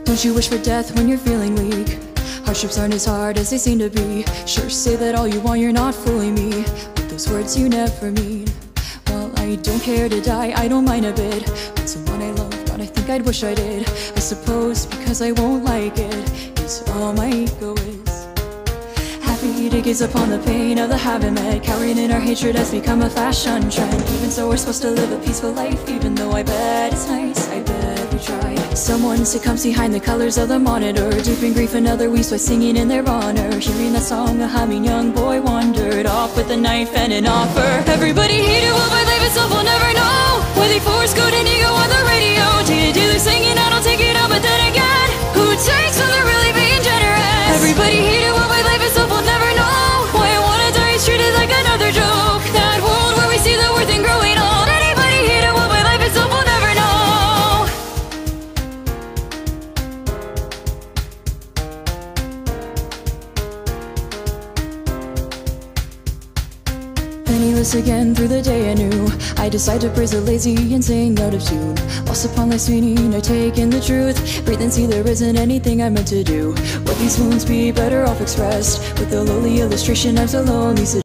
Don't you wish for death when you're feeling weak? Hardships aren't as hard as they seem to be. Sure, say that all you want, you're not fooling me, but those words you never mean. Well, I don't care to die, I don't mind a bit. With someone I love, but I think I'd wish I did. I suppose because I won't like it is all my ego is. Happy to gaze upon the pain of the haven't met. Cowering in our hatred has become a fashion trend. Even so, we're supposed to live a peaceful life, even though I bet it's nice, I bet we try. Someone succumbs behind the colors of the monitor, deep in grief another weeps by singing in their honor. Hearing that song, a humming young boy wandered off with a knife and an offer. Everybody hated what my life itself will never know. Why they force good and ego on the radio. Day to day they're singing, I don't take it on, but then again, who takes when they're really being generous? Everybody hated what my life itself will never know. Why I wanna die is treated like another joke. That world where we see the worth in growing old. Anybody hated what my life itself will never know. Penniless again through the day anew, I decide to praise the lazy and sing out of tune. Lost upon life's meaning, I take in the truth. Breathe and see there isn't anything I'm meant to do. Would these wounds be better off expressed with the lowly illustration of so lonely?